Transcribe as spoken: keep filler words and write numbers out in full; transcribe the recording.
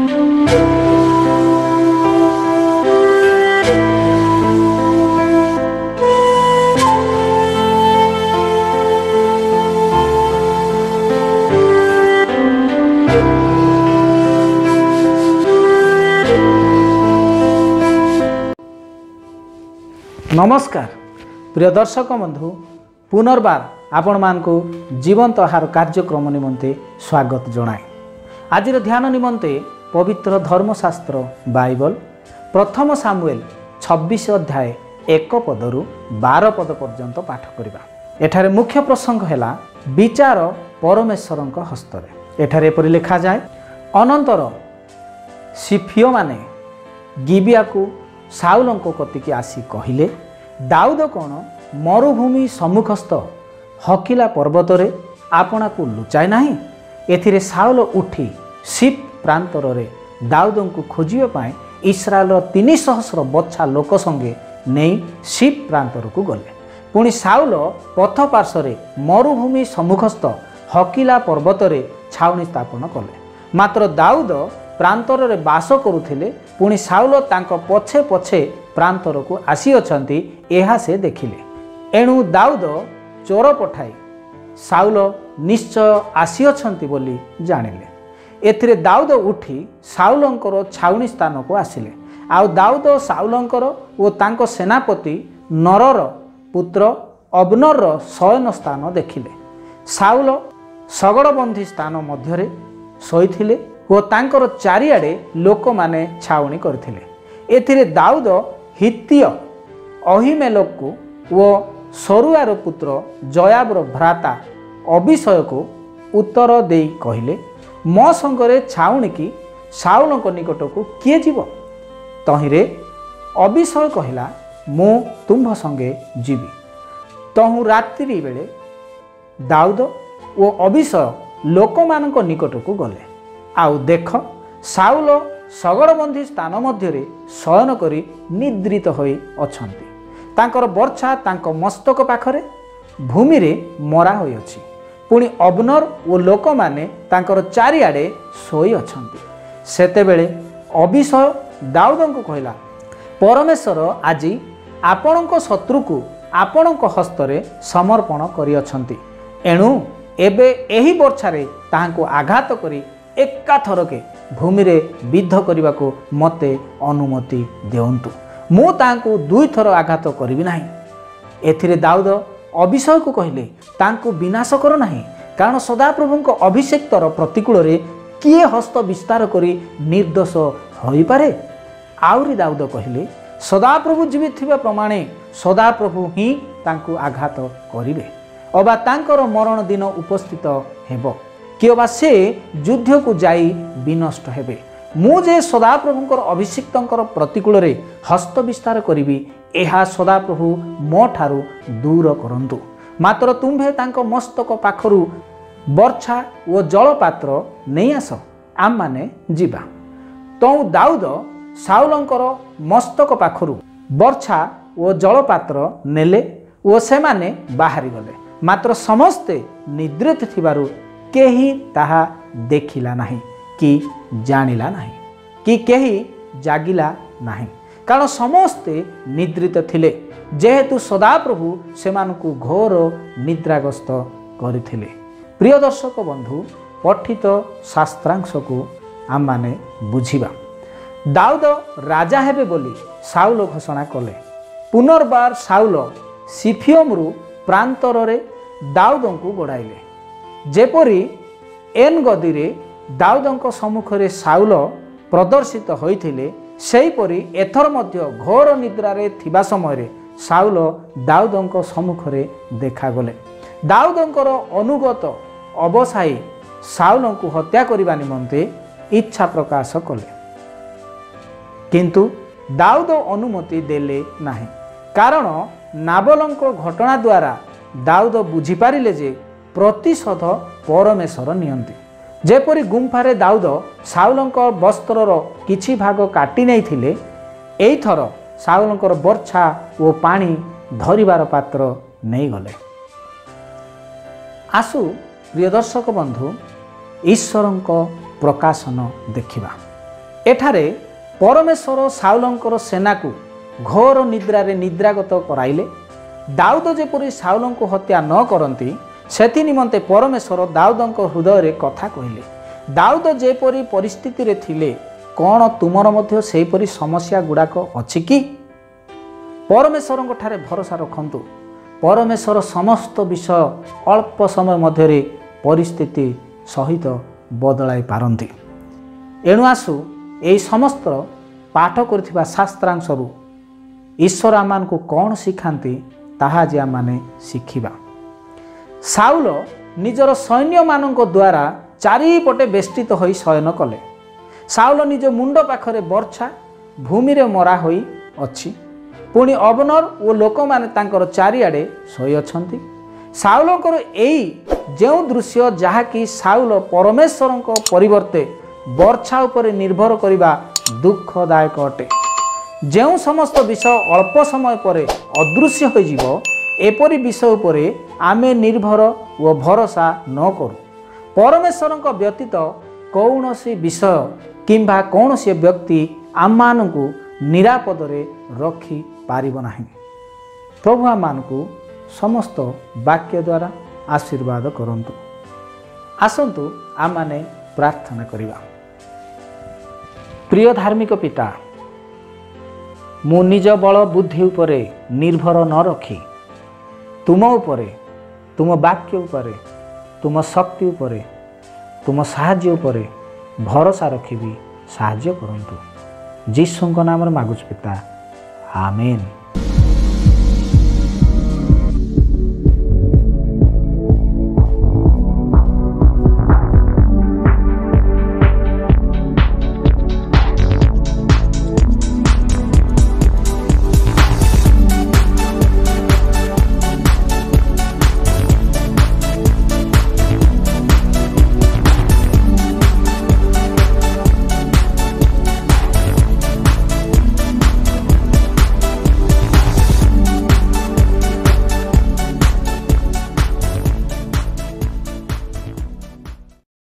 नमस्कार प्रिय दर्शक बंधु पुनर्बार आपण मानकु जीवंत आहार कार्यक्रम निमंते स्वागत जनाए। आज ध्यान निमंते पवित्र धर्मशास्त्र बाइबल प्रथम सामुएल छब्बीस अध्याय एक पदरु बार पद पर्यंत पाठ करिबा। एठारे मुख्य प्रसंग हैला विचार परमेश्वरंक हस्तरे। एठारे एपरि लिखा जाए, अनंतर सिफियो माने गिबिया को साउलंक कतिकी आसी कहिले, दाऊद कौन मरुभूमि सम्मुखस्थ हकिला पर्वतरे आपना को लुचाए नाही। एथिरे साउल उठी सिप प्रांतर रे दाऊद को खोजिबा पाए इस्राएल तीन सहस्र बच्छा लोक संगे नहीं सिप प्रांतर को गले। पुणी साउल पथ पार्श्वरे मरुभूमि सम्मुखस्थ हकिला पर्वतरे छाउनी स्थापन कले। मात्र दाऊद प्रांतर रे बास करुथिले। पुणी साउल तांको पछे पछे प्रांतर को आसी अछंती एहा से देखिले। एणु दाऊद चोर पठाई साउल निश्चय आसी अछंती बोली जानिले। एथिरे दाऊद उठी साउलंकर छाउनी स्थान को आसिले। आउ दाऊद साउलंकर ओ तांको सेनापति नरर पुत्र अब्नर शयन स्थान देखिले। साउल सगड़बंधी स्थान मध्यरे शोइथिले ओ तांकर चारिआडे लोक माने छाउनी करथिले। एथिरे दाऊद हित्तिय अहिमेलेक को वो सरुआर पुत्र जयाबर भ्राता अभिषय को उत्तर देई कहिले, मो संगरे छाउनी की साउलंक निकट को किए जीव? तहिरे अभिषय कहिला, मु तुम्भ संगे जीवी। तहु रात्रि बेले दाऊद ओ अभिषय लोक मानक निकट को गले। आउ देख साउल सगड़बंधी स्थान मध्यरे शयन करी निद्रित होई अछंती। तांकर बर्छा तांको मस्तक पाखरे भूमि रे मरा होई अछि। पुणी अब्नर ओ लोक माने तांकर चारिआडे सोई अछंती। सेतेबेले अभिषय दाऊदंको कहिला, परमेश्वर आजी आपणक शत्रु को आपणक हस्तरे समर्पण करि अछंती। एणु एबे एही बर्छारे ताहांको आघात करी एका थरके भूमि रे विद्ध करने को मते अनुमति देउंतु। मु तांको दुई थर आघात करिबि नाही। एथिरे दाऊद अभिषय को कहिले, तांको विनाश कर नाही, कारण सदाप्रभुंक अभिषेक्तर प्रतिकूल रे किए हस्त विस्तार करी निर्दोष होई पारे। आउरी दाऊद कहिले, सदाप्रभु जीवित थिबा प्रमाणे सदाप्रभु ही तांको आघात करिवे, अबा तांकर मरण दिन उपस्थित हेबो कि अबा से युद्ध को जाई विनष्ट हेबे। मुझे सदाप्रभुंकर अभिषिक्तंकर प्रतिकूल रे हस्त विस्तार करिबी, एहा सदाप्रभु मो ठारू दूर करंतु। मात्र तुम्भे तांको मस्तक पाखरु बर्छा ओ जलपात्र नहीं आस, आम माने जीवा। तो दाऊद साउलंकर मस्तक पाखरु बर्छा ओ जलपात्र नेले ओ से माने बाहरी गले। मात्र समस्ते निद्रित थिबारु केही ताहा देखिला नाही कि जानिला नाही कि केही जागिला नाही, कारण समस्ते निद्रित थिले, जेहेतु सदाप्रभु सेमानकु घोर निद्राग्रस्त करिथिले। प्रिय दर्शक बंधु, पठित शास्त्रांश को आम माने बुझिबा। दाऊद राजा हेबे बोली साउल घोषणा कले। पुनर्बार साउल सिफियमरु प्रांतर रे दाऊदंकु गोड़ाइले। जेपरी एन गदी रे दाऊदंक सम्मुखरे साउल प्रदर्शित होइथिले, सेहीपरि एथर मध्य घोर निद्रा रे थिबा समय रे साउल दाऊदंक सम्मुखरे देखागले। दाऊदंकर अनुगत अबसायी साउलंकु हत्या करिबा निमंते इच्छा प्रकाश कले, किंतु दाऊद अनुमति देले नाही, कारण नाबलंक घटना द्वारा दाऊद बुझी पारिले जे प्रतिशोध परमेश्वर नियंती। जेपरी गुंफारे दाऊद साउलंक वस्त्रर किछि भाग काटी नहीं थिले, एई थर साउलंकर बर्छा ओ पानी धरिबार पात्र नहीं गले। आसु प्रिय दर्शक बंधु, ईश्वरंक प्रकाशन देखिबा। एठारे परमेश्वर साउलंकर सेना को घोर निद्रारे निद्रागत कराइले। दाऊद जेपरी साउल को हत्या न करती सेति निमंते परमेश्वर दाऊद हृदय रे कथा कहले। दाऊद जेपरी परिस्थिति रे थिले कौन तुमर मध्य सेपरी समस्या गुड़ाक अछि कि? परमेश्वर ठारे भरोसा रखंतु। परमेश्वर समस्त विषय अल्प समय मध्य परिस्थिति सहित बदलाई पारंती। एणु आसु यही समस्त पाठ करथिबा शास्त्रांशरू ईश्वर आमान को कौन शिखांती ताहा जे आमाने शिखिबा। साउल निजर सैन्य मानक द्वारा चारिपटे बेष्टित होई शयन कले। साउल निज मुंड पाखरे बर्छा भूमि रे मरा होई अछि। पुणी अबनर ओ लोक माने तांकर चारिआडे शोई अछंती। साउलकर एई जेउ दृश्य जहाँकि साउल परमेश्वर परिवर्ते बर्छा उपरे निर्भर करिबा दुखदायक अटे। जेउ समस्त विषय अल्प समय पर अदृश्य हो जिवो एपरी विषय उपरे आमे निर्भर व भरोसा न करू। परमेश्वर व्यतीत कौनसी विषय किंबा कौनसी व्यक्ति आम मानकु निरापद रे रखी पारिब नाही। प्रभु आम मानकु समस्त वाक्य द्वारा आशीर्वाद करंतु। आसंतु आम माने प्रार्थना करिबा। प्रिय धार्मिक पिता, मु निज बल बुद्धि उपरे निर्भर न रखी तुम उपरे, तुम वाक्य उपरे, तुम शक्ति उपरे, तुम साहाय्य उपरे भरोसा रखी साहाय्य करंतु। जीसुଙ୍କ नाम मागुछ पिता, आमेन।